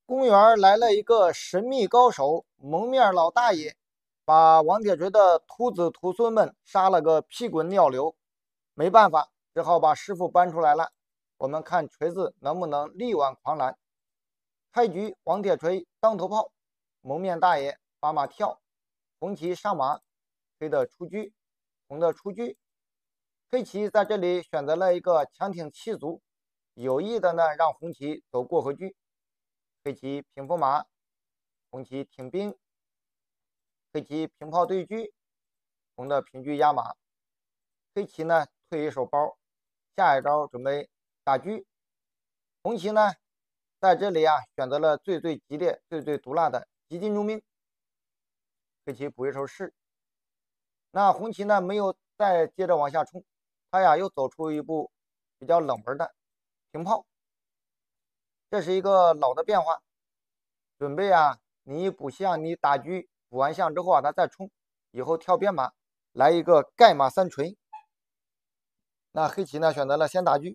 公园来了一个神秘高手，蒙面老大爷，把王铁锤的徒子徒孙们杀了个屁滚尿流。没办法，只好把师傅搬出来了。我们看锤子能不能力挽狂澜。开局，王铁锤当头炮，蒙面大爷把马跳，红旗上马，黑的出车，红的出车。黑旗在这里选择了一个强挺气足，有意的呢让红旗走过河车。黑旗平驸马，红旗挺兵，黑旗平炮对车，红的平车压马。黑旗呢退一手包，下一招准备打车。红旗呢在这里选择了最激烈、最毒辣的急进中兵。黑旗补一手士，那红旗呢没有再接着往下冲，他又走出一步比较冷门的平炮。这是一个老的变化，准备你补象，你打车补完象之后他再冲，以后跳边马来一个盖马三锤。那黑棋呢选择了先打车，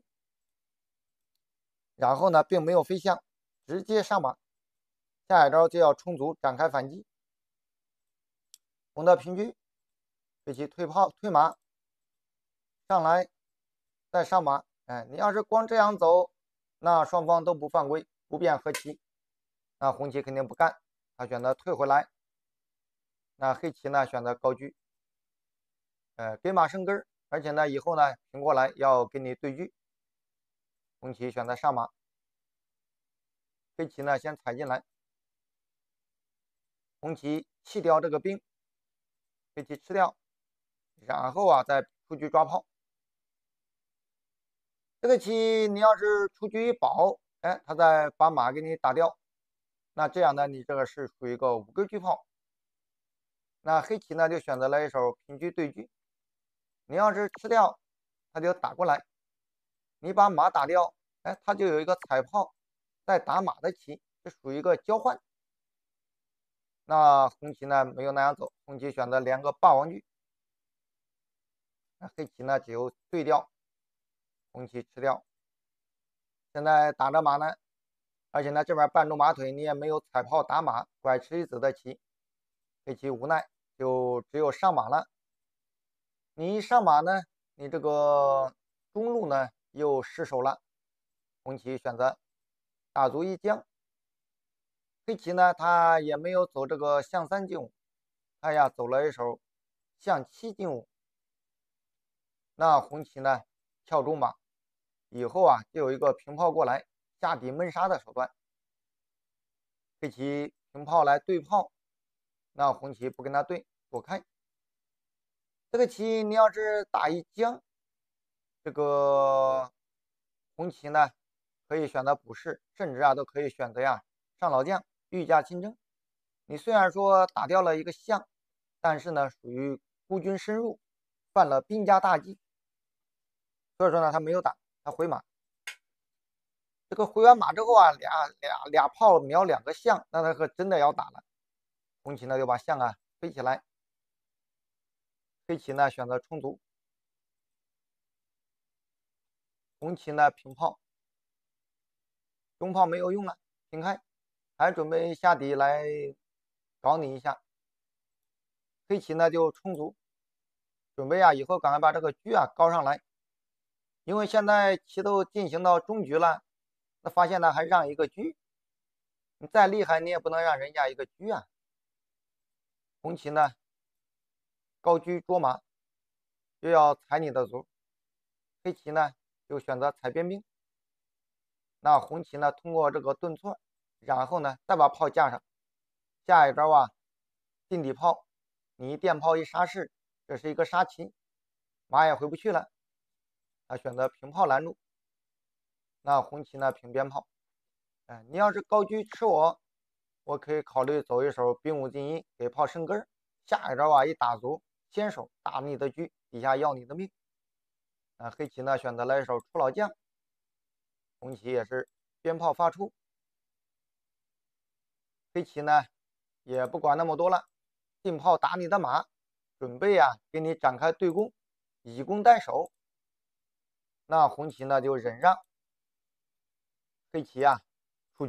然后呢并没有飞象，直接上马，下一招就要冲卒展开反击。红的平车，黑棋退炮退马上来，再上马。你要是光这样走，那双方都不犯规，不变和棋。那红棋肯定不干，他选择退回来。那黑棋呢选择高车，给马生根，而且呢以后呢平过来要跟你对车。红棋选择上马，黑棋呢先踩进来，红棋弃掉这个兵，黑棋吃掉，然后再出车抓炮。这个棋你要是出车一保，他再把马给你打掉，那这样呢你这个是属于一个五根车炮。那黑棋呢就选择了一手平车对车，你要是吃掉，他就打过来，你把马打掉，他就有一个踩炮再打马的棋，这属于一个交换。那红棋呢没有那样走，红棋选择连个霸王车，那黑棋呢只有对掉，红棋吃掉。现在打着马呢，而且呢这边绊住马腿，你也没有踩炮打马，拐吃一子的棋，黑棋无奈就只有上马了。你一上马呢，你这个中路呢又失手了，红棋选择大卒一将。黑棋呢他也没有走这个象3进5，他走了一手象7进5。那红棋呢跳中马以后就有一个平炮过来下底闷杀的手段。黑棋平炮来对炮，那红棋不跟他对，躲开。这个棋你要是打一将，这个红棋呢可以选择补士，甚至都可以选择上老将御驾亲征。你虽然说打掉了一个象，但是呢属于孤军深入，犯了兵家大忌，所以说呢他没有打，他回马。这个回完马之后俩炮瞄2个象，那他可真的要打了。红棋呢就把象飞起来，黑棋呢选择冲卒，红棋呢平炮，中炮没有用了，平开，还准备下底来搞你一下。黑棋呢就冲卒，准备以后赶快把这个车高上来，因为现在棋都进行到中局了，那发现呢还让一个车，你再厉害你也不能让人家一个车。红棋呢高车捉马，又要踩你的卒，黑棋呢就选择踩边兵。那红棋呢通过这个顿挫，然后呢再把炮架上，下一招进底炮，你电炮一杀士，这是一个杀棋，马也回不去了，他选择平炮拦住。那红棋呢平边炮，你要是高车吃我可以考虑走一手兵五进1，给炮生根，下一招一打卒，先手打你的车，底下要你的命。黑棋呢选择了一手出老将，红棋也是边炮发出。黑棋呢也不管那么多了，进炮打你的马，准备给你展开对攻，以攻代守。那红棋呢就忍让，黑棋出车，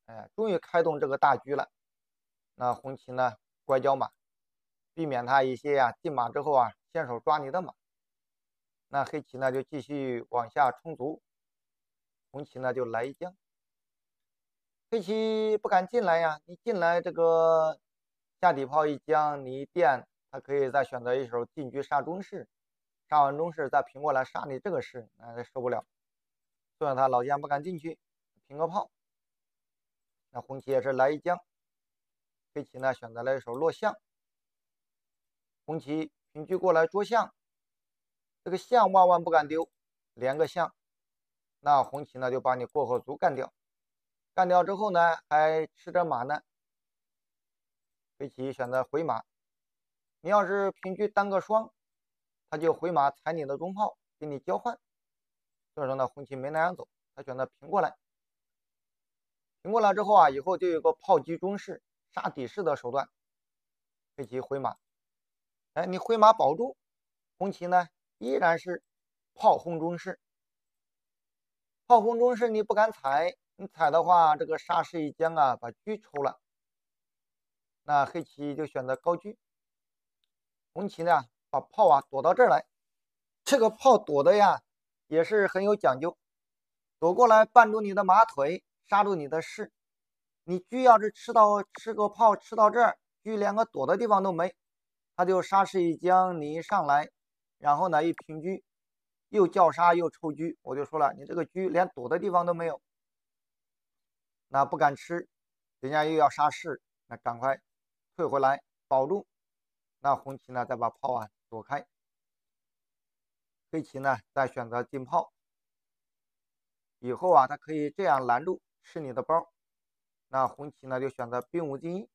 哎，终于开动这个大车了。那红旗呢，拐角马，避免他一些进马之后先手抓你的马。那黑棋呢就继续往下冲卒，红棋呢就来一将。黑棋不敢进来呀，你进来这个下底炮一将，你一垫，他可以再选择一手进车杀中士，杀完中士再平过来杀你这个士，那受不了。所以他老将不敢进去，平个炮。那红棋也是来一将，黑棋呢选择了一手落象，红棋平车过来捉象，这个象万万不敢丢，连个象。那红棋呢就把你过河卒干掉。干掉之后呢，还吃着马呢。黑棋选择回马，你要是平车单个双，他就回马踩你的中炮，给你交换。所以说呢，红棋没那样走，他选择平过来。平过来之后以后就有个炮击中士、杀底士的手段。黑棋回马，哎，你回马保住，红棋呢依然是炮轰中士。炮轰中士你不敢踩，你踩的话，这个杀士一将把车抽了。那黑棋就选择高车，红棋呢把炮躲到这儿来。这个炮躲的也是很有讲究，躲过来绊住你的马腿，杀住你的士。你车要是吃个炮吃到这儿，车连个躲的地方都没，他就杀士一将，你一上来，然后呢一平车，又叫杀又抽车。我就说了，你这个车连躲的地方都没有，那不敢吃，人家又要杀士，那赶快退回来保住。那红棋呢再把炮躲开，黑棋呢再选择进炮。以后他可以这样拦住吃你的包。那红棋呢就选择兵五进一，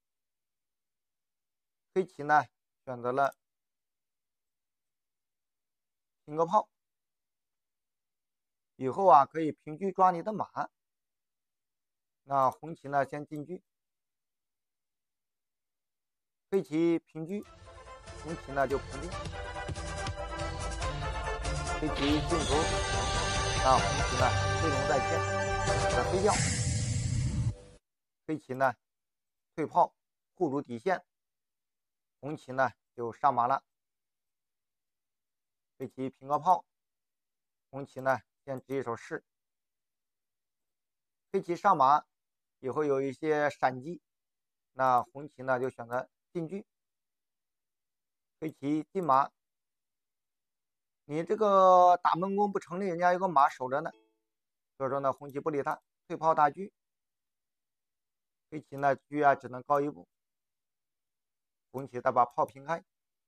黑棋呢选择了平个炮。以后可以平车抓你的马。那红棋呢先进车，黑棋平车，红棋呢就平车。黑棋进卒，那红棋呢飞龙在天，再飞掉。黑棋呢退炮护住底线，红棋呢就上马了。黑棋平个炮，红棋呢先执一手士。黑棋上马以后有一些闪击，那红棋呢就选择进车。黑棋进马，你这个打闷弓不成立，人家有个马守着呢。所以说呢，红棋不理他，退炮大车。黑棋呢车只能高一步，红棋再把炮平开。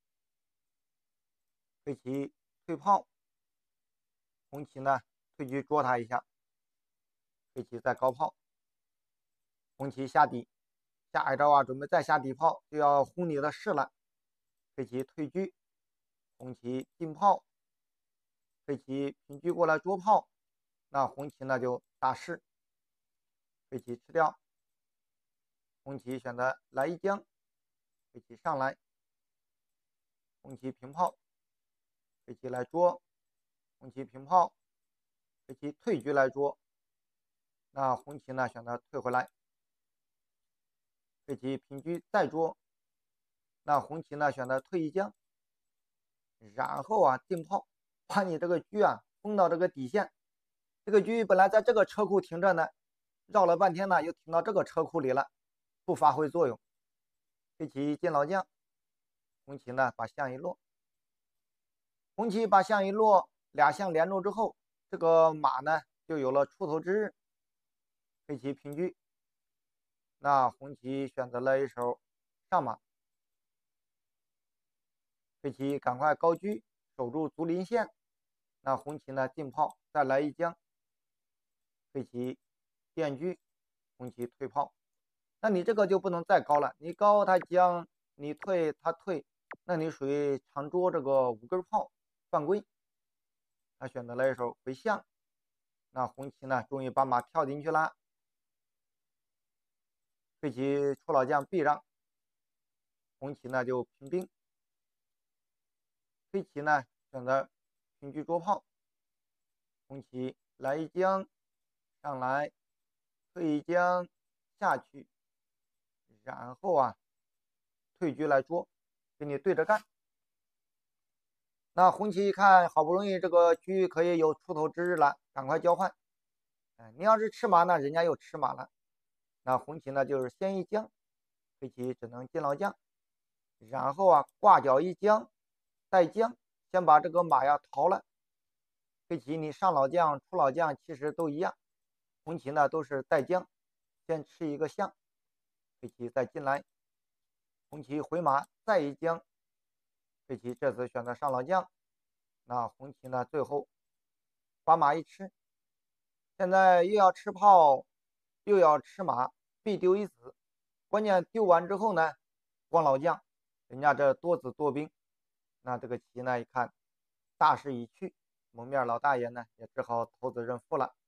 黑棋退炮，红棋呢退车捉他一下。黑棋再高炮，红棋下底，下一招准备再下底炮，就要轰你的士了。黑棋退车，红棋进炮，黑棋平车过来捉炮，那红棋呢就打士，黑棋吃掉。红棋选择来一将，黑棋上来，红棋平炮，黑棋来捉，红棋平炮，黑棋退车来捉，那红棋呢选择退回来，黑棋平车再捉，那红棋呢选择退一将，然后进炮，把你这个车封到这个底线。这个车本来在这个车库停着呢，绕了半天呢又停到这个车库里了，不发挥作用。黑棋进老将，红棋呢把象一落，红棋把象一落，俩象连住之后，这个马呢就有了出头之日。黑棋平车，那红棋选择了一手上马，黑棋赶快高车守住卒临线。那红棋呢进炮，再来一将，黑棋垫车，红棋退炮。那你这个就不能再高了，你高他将，你退他退，那你属于长捉这个5根炮犯规。他选择了一手回象，那红棋呢终于把马跳进去了。黑棋出老将避让，红棋呢就平兵。黑棋呢选择平车捉炮，红棋来一将，上来退一将下去，然后退车来捉，跟你对着干。那红旗一看，好不容易这个车可以有出头之日了，赶快交换。你要是吃马呢，人家又吃马了。那红旗呢，就是先一将，黑棋只能进老将，然后挂角一将，带将，先把这个马逃了。黑棋你上老将、出老将其实都一样，红棋呢都是带将，先吃一个象，黑棋再进来，红棋回马再一将，黑棋这次选择上老将，那红棋呢最后把马一吃，现在又要吃炮，又要吃马，必丢一子。关键丢完之后呢，光老将，人家这多子多兵，那这个棋呢一看大势已去，蒙面老大爷呢也只好投子认负了。